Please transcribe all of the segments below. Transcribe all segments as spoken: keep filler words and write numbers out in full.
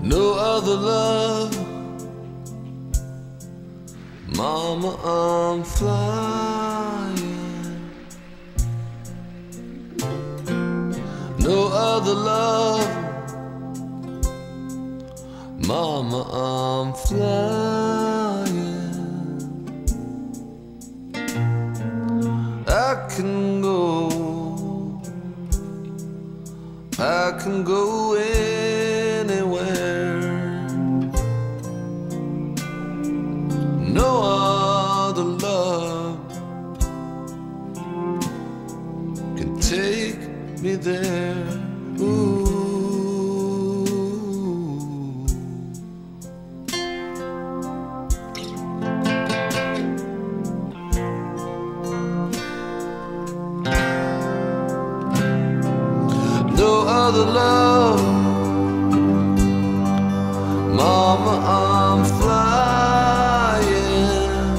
no other love. Mama, I'm flying. No other love. Mama, I'm flying. I can go, I can go anywhere. No other love can take me there. Ooh. No other love. Mama, I'm flying.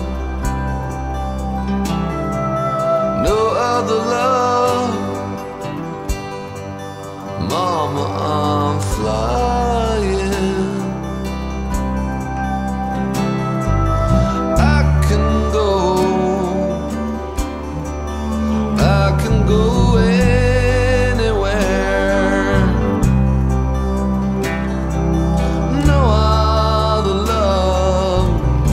No other love. Mama, I'm flying. I can go, I can go anywhere. No other love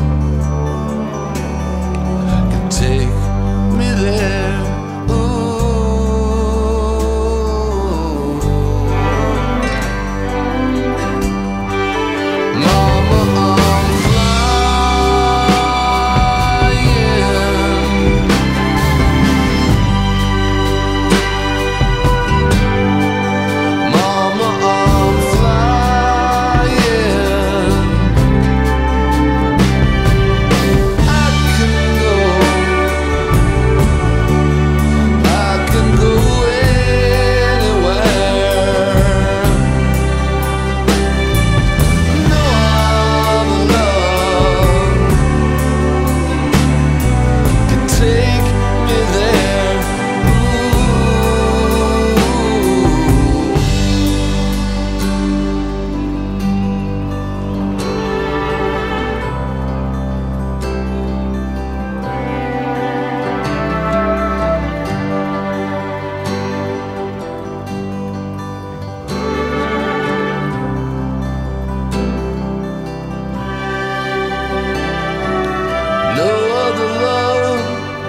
can take me there.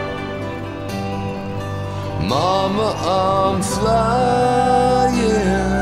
Mama, I'm flying.